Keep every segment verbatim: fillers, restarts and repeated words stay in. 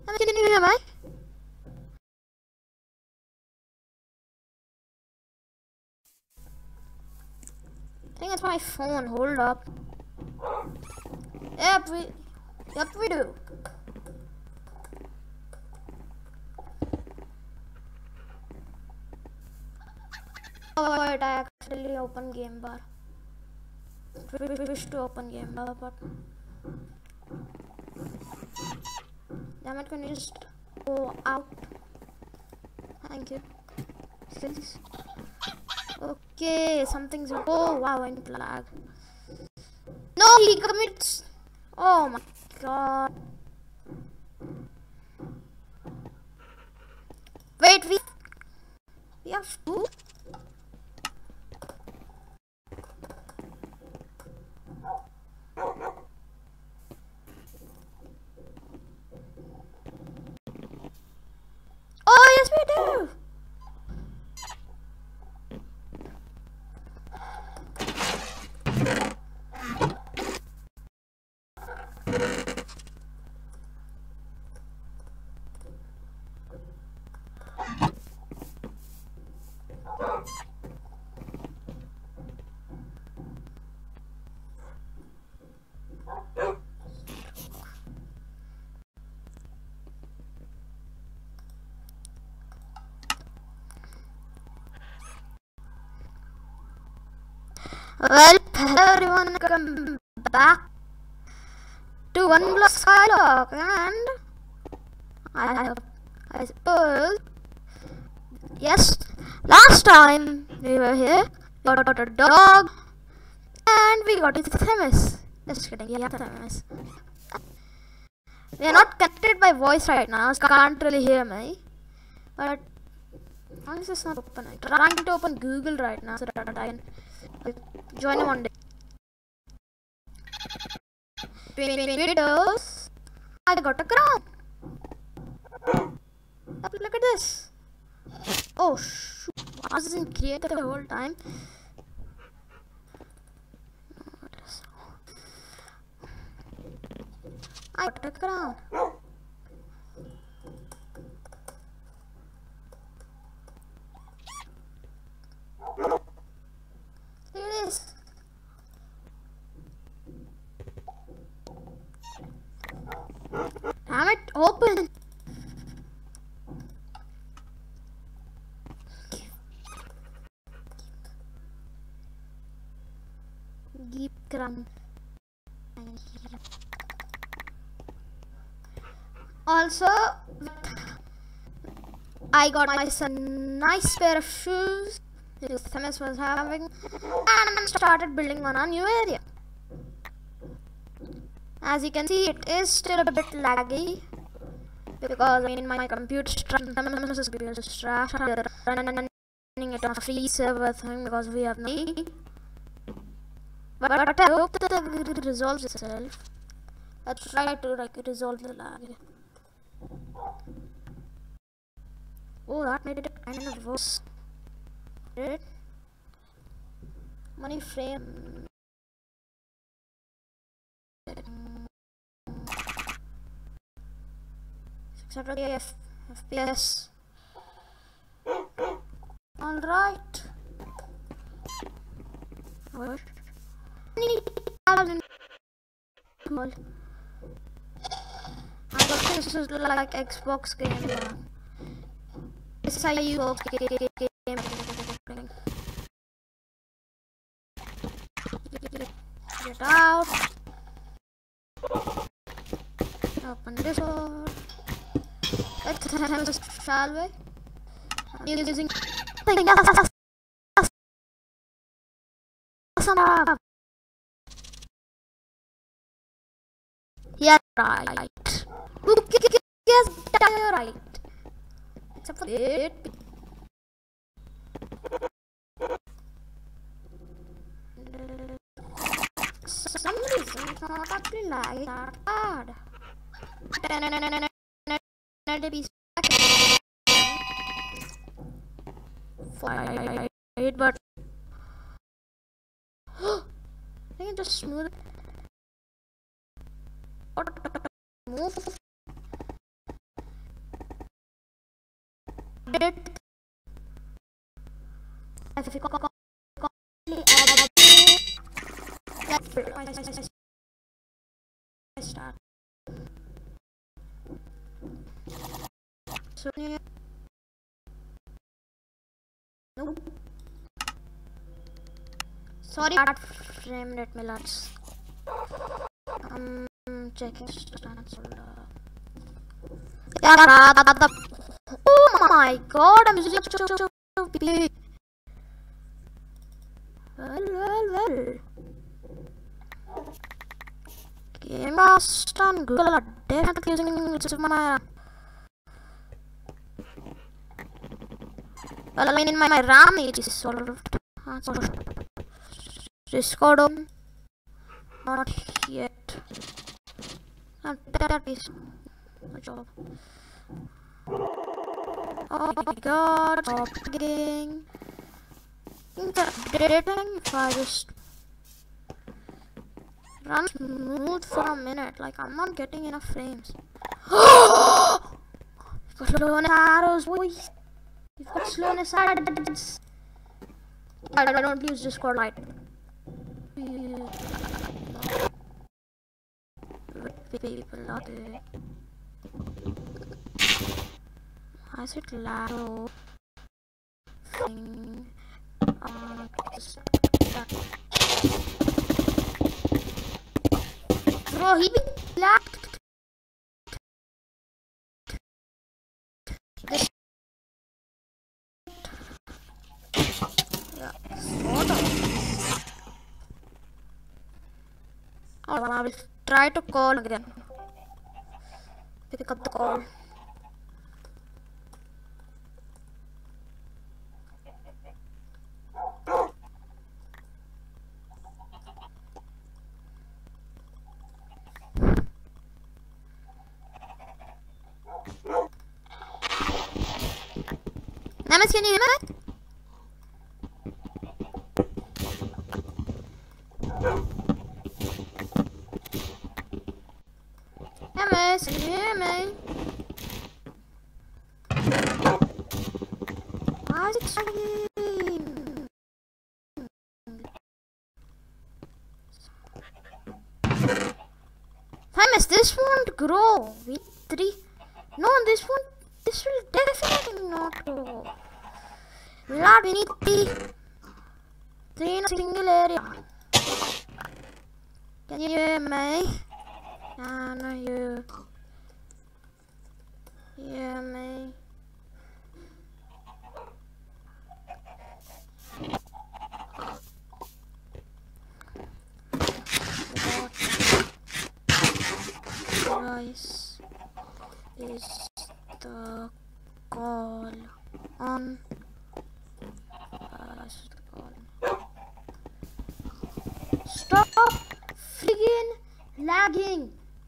Can you hear me? I think it's my phone. Hold up. Yep, we, yep, we do. Oh wait, I accidentally opened game bar. Wish to open game bar, but damn it! Can you just go out? Thank you. Please. Okay, something's. Oh wow, I need lag. No, he commits. Oh my god. Wait, we we have two. Oh yes, we do. Well, hello everyone, welcome back to One Block Skyblock, and I, I suppose, yes, last time we were here, we got a dog, and we got his Themis. Just kidding, yeah, Themis. We are not connected by voice right now, so you can't really hear me, but why is this not open? I'm trying to open Google right now so that I can join him on the videos. I got a crown. Look at this. Oh shoot! I wasn't created the whole time. I got a crown. Here it is. Damn it, open. Keep crown. Also, I got myself a nice pair of shoes this Themis was having, and started building on a new area. As you can see, it is still a bit laggy because I mean my computer is trash. Running it on a free server thing because we have no. But, but I hope that it resolves itself. Let's try to like resolve the lag. Oh, that made it kind of worse. Did it? Money frame. six hundred F P S. All right. What? I got this is like Xbox game. This is how you go game. Get out. Open this door. Let's have this, shall we? I'm using. Yeah, right. Yes, you're right. Except for it. For some reason, it's not actually like that bad. Fight, but I can just smooth it. Move. it. I forgot. I start. So yeah. Nope. Sorry, bad frame rate, Millets. I'm checking stance. Oh my god, I'm using so big. Well, well, well. Game Rust and Google are definitely using my. Well, I mean, in my, my RAM it is solved. That's all. Discord on. Not yet. And that is my job. Oh my god, stop getting. Interpreting if I just run smooth for a minute, like I'm not getting enough frames. You've got slowness arrows, boys. You've got slowness arrows. I don't use Discord Lite. People out there. Why is it loud? Thing. Um, Bro, he be lagged. This yeah, sort of. Oh, I will try to call again. Pick up the call. Namas, can you hear me? Namas, can you hear me? Why is it struggling? Namas, this won't grow. Wait, three. No, this won't. This will definitely not grow. Lord, we need three. Three in a single area. Can you hear me? Can you hear me? What price is the call on? Uh, the call. Stop friggin' lagging.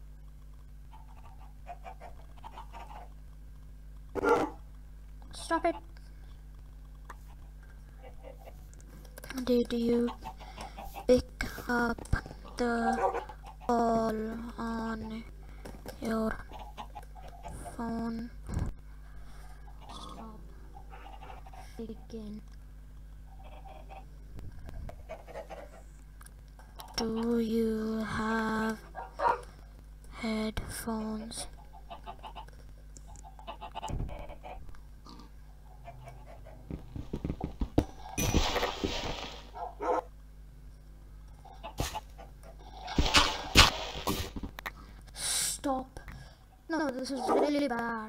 Stop it. Did you pick up the call on your phone? Stop freaking. Do you have headphones? Stop. No, this is really bad.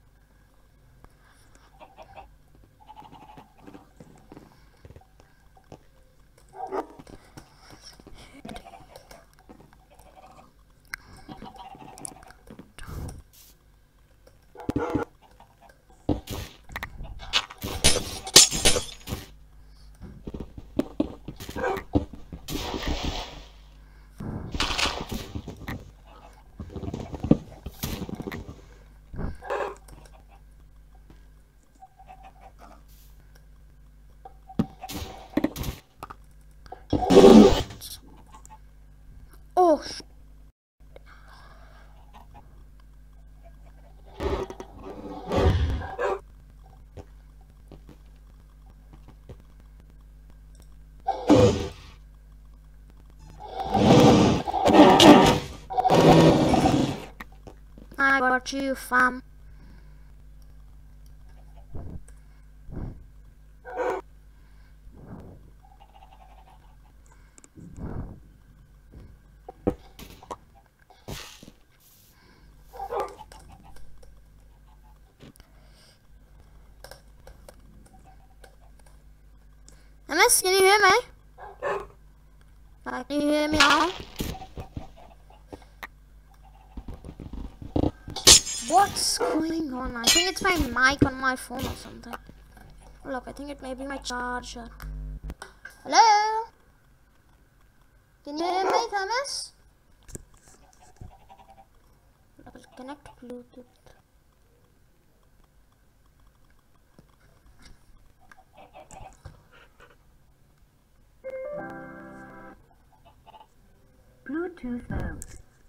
Oh, sh got you, fam. M S, can you hear me? Uh, can you hear me now? What's going on? I think it's my mic on my phone or something. Look, I think it may be my charger. Hello? Can you hear me, M S? Connect Bluetooth. Bluetooth mode.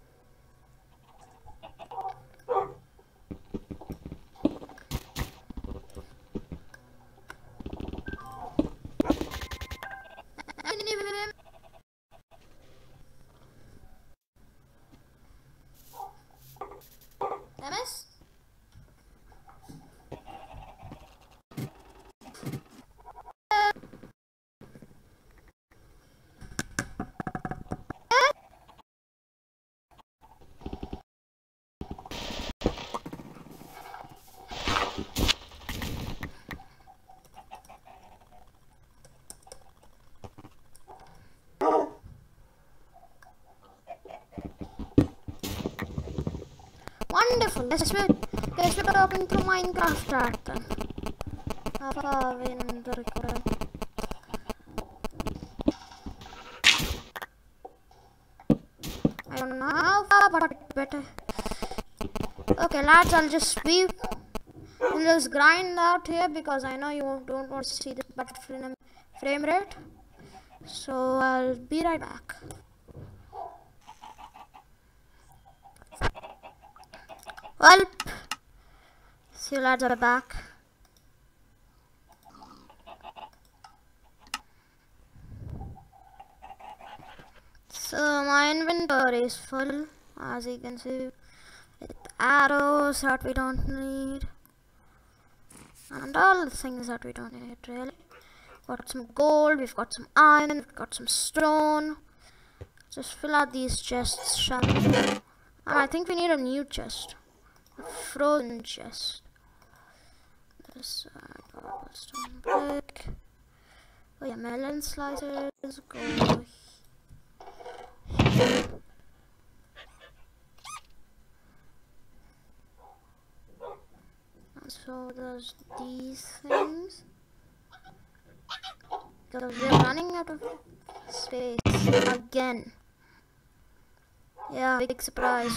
Wonderful. Guess we're, guess we're talking through Minecraft chat then. How far are we in the recording? I don't know how far, but it's better. Okay, lads, I'll just sweep. We'll just grind out here because I know you don't want to see this bad frame, frame rate. So I'll be right back. Well, see you lads are back. So my inventory is full, as you can see, with arrows that we don't need, and all the things that we don't need really. Got some gold, we've got some iron, we've got some stone. Just fill out these chests, shall we? And I think we need a new chest. Frozen chest. This side, cobblestone brick. Oh yeah, melon slicers. Go here. And so there's these things. Because we're running out of space again. Yeah, big surprise.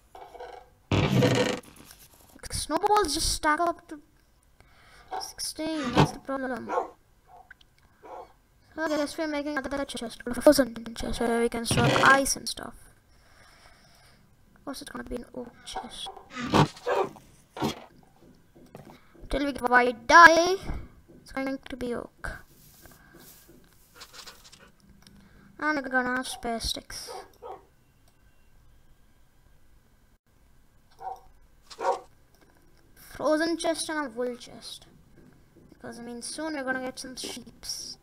Snowballs just stack up to sixteen, that's the problem. So I guess we're making another chest, a frozen chest where we can store ice and stuff. Of course it's gonna be an oak chest. Till we get white dye, it's going to be oak. And we're gonna have spare sticks. Frozen chest and a wool chest, because I mean soon we're gonna get some sheeps.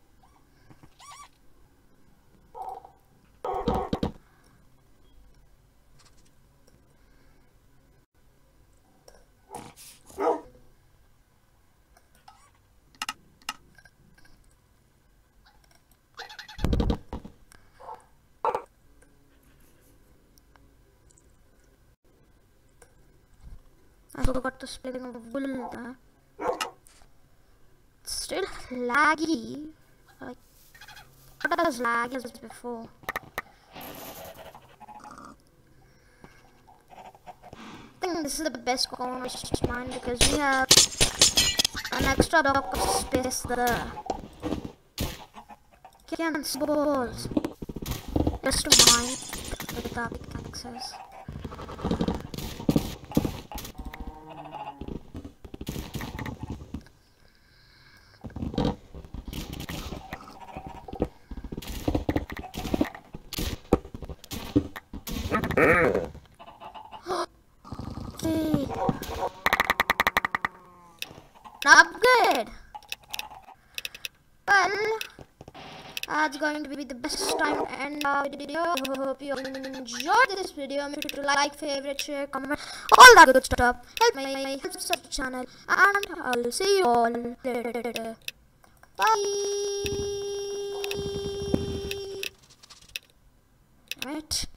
I forgot the splitting of wool there. It's still laggy. Like, not as laggy as before. I think this is the best corner of mine because we have an extra block of space there. Can't suppose. Just to mine with our pickaxes. Okay. going to be the best time to end our video. I hope you enjoyed this video. Make sure to like, favorite, share, comment, all that good stuff. Help me, help subscribe to the channel, and I'll see you all later. Bye. Right.